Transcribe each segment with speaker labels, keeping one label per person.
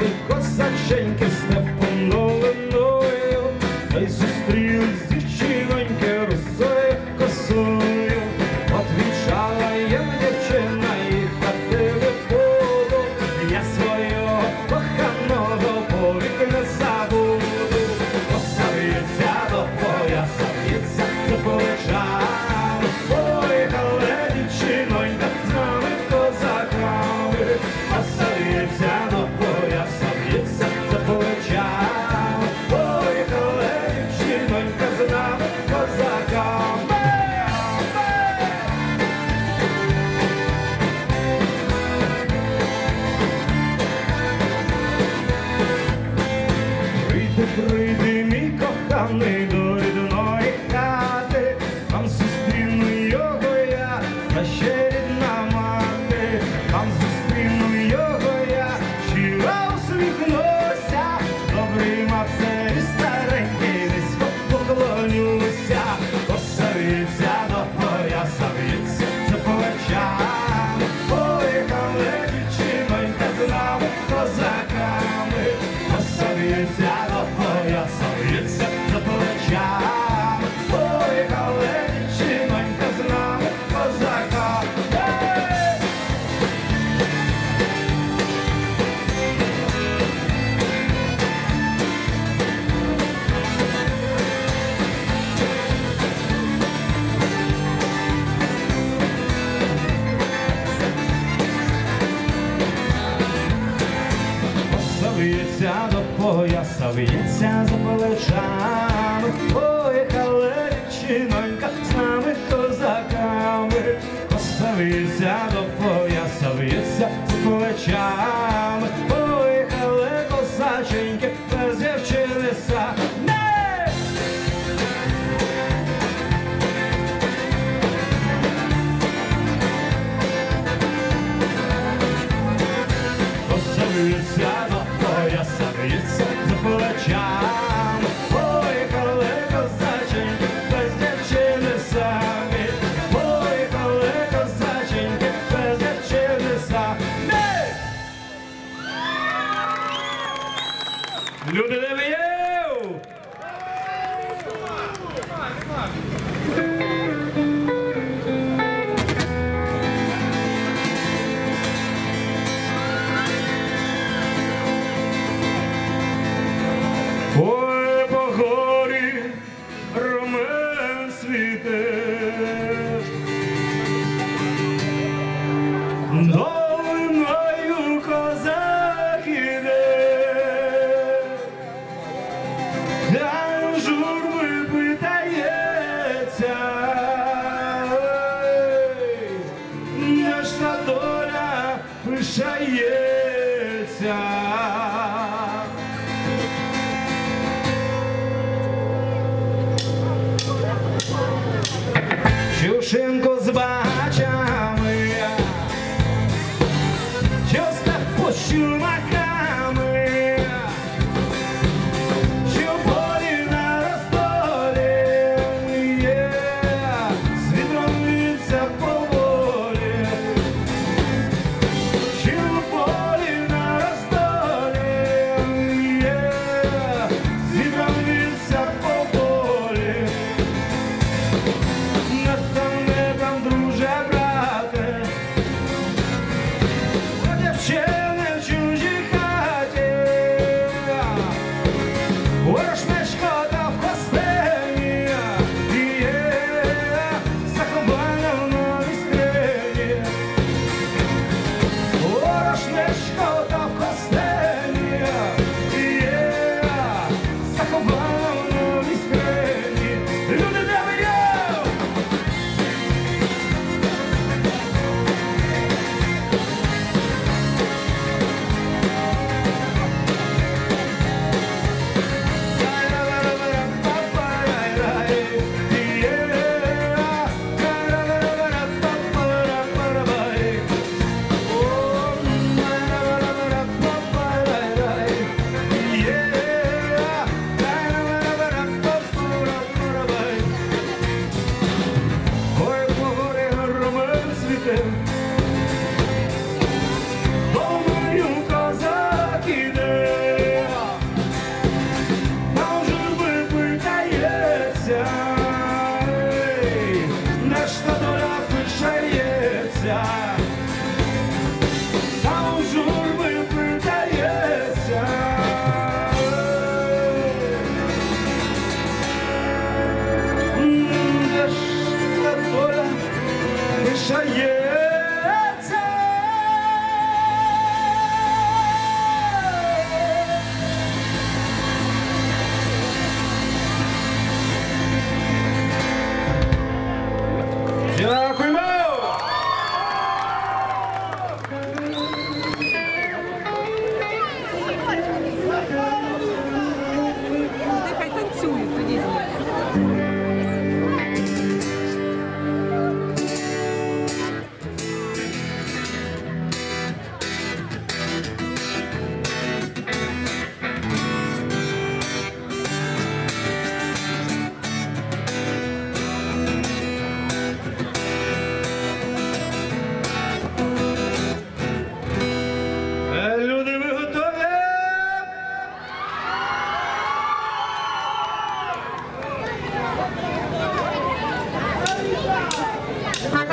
Speaker 1: гуляли козаченьки степом долиною, та й зустрілись дівчиноньки русою косою. Отвічала їм дівчина і ходили буду, я свого коханого повік не забуду. Коса в'ється до пояса, в'ється за плечами, поїхали дівчинонька з нами козаками. Коса в'ється до пояса, в'ється за плечами, поїхали дівчинонька з нами козаками. Прийди, мій коханий, до рідної хати, там зустріну його я, та ще рідна мати. Там зустріну його я, щиро усміхнуся, добрій матері старенькій низько поклонюся. Коса в'ється до пояса, в'ється за плечами, поїхали дівчинонька з нами козаками. Коса в'ється до пояса, в'ється за плечами, поїхали дівчинонька з нами козаками. Коса в'ється до пояса, в'ється за плечами, поїхали дівчинонька з нами козаками. Коса в'ється до пояса, в'ється за плечами, поїхали козаченьки без дівчини самі. Коса в'ється до пояса, в'ється за плечами, поїхали козаченьки без дівчини самі, поїхали козаченьки без дівчини самі. Люди Левіїв! Ой, по горі ромен світе, долиною козак іде, там журби питається, де ж та доля пишається. Чушинку з бачами, що став по чумаками, що полі на розтолі, з вітром віться поволі, що полі на розтолі, з вітром віться поволі. Над там друже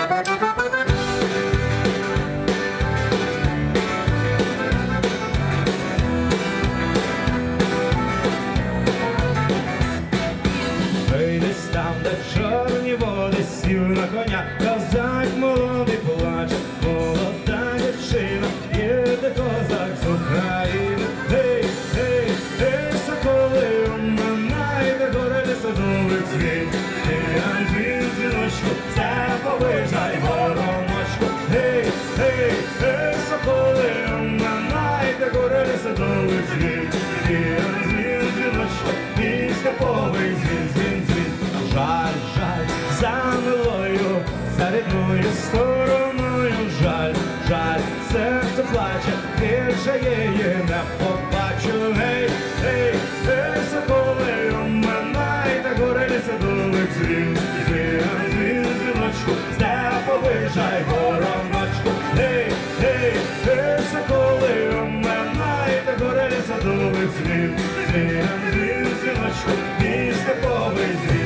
Speaker 1: Чорні води, сів на коня, козак молодий плаче, молода дівчина, їде козак з України. Гей, гей, гей, соколи, оминайте гори лісодових дзвін. Ти, Андрій, дзвіночку, заповижай вороночку. Гей, гей, гей, соколи, оминайте гори лісодових дзвін. Ти, Андрій, дзвіночку, мій степовий дзвін, дзвін, дзвін. Жаль, жаль, за милою, за рідною стороною, жаль, жаль, серце плаче, більше її не побачу. Гей, гей, гей, соколи, оминайте гори лісодових дзвін. Дзвін, дзвін, дзвіночку, степовижай вороночку. Гей, гей, гей, соколи, оминайте гори лісодових дзвін. Дзвін, дзвін, дзвіночку, мій степовий дзвін.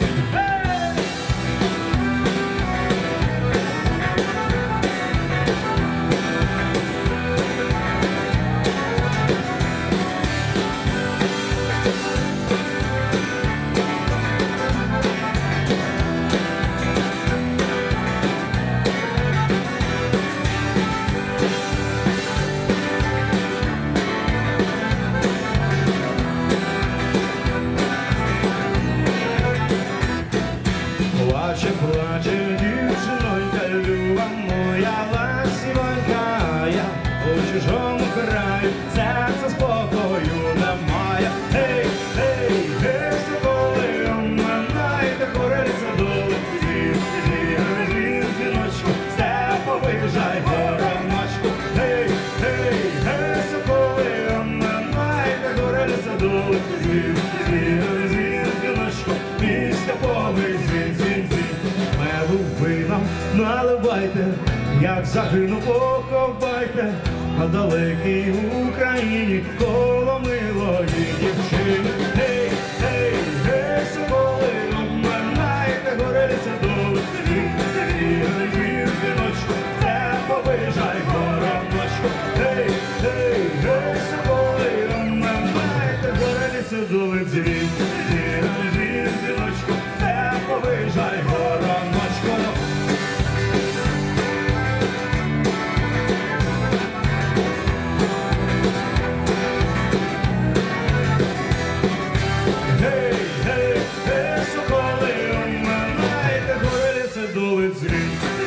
Speaker 1: Плаче, плаче, дівчинонька, люба моя ласівонька, я у чужому краю, серця спокою немає. Гей, гей, гей, соколи, оминайте гори лісодових дзвін. Дзвін, дзвін, дзвіночку, степовижай вороночку. Гей, гей, гей, соколи, оминайте гори лісодових дзвін. Дзвін, дзвін, дзвіночку, мій степовий дзвін, дзвін, дзвін. Меду ви нам наливайте, як загину, поховайте, на далекій Україні коло милої дівчини. Гей, гей, гей, соколи, оминайте гори лісодових дзвін. Дзвін, дзвін, дзвіночку, степовижай вороночку. Гей, гей, гей, соколи, оминайте гори лісодових дзвін. Дзвін, дзвін, дзвіночку, степовижай вороночку. Гей, гей, гей, соколи, оминайте гори лісодових дзвін.